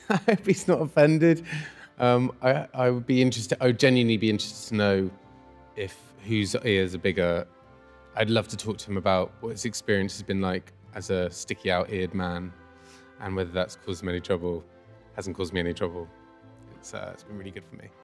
I hope he's not offended. I would be interested. I would genuinely be interested to know if whose ears are bigger. I'd love to talk to him about what his experience has been like as a sticky out-eared man, and whether that's caused him any trouble. Hasn't caused me any trouble. It's been really good for me.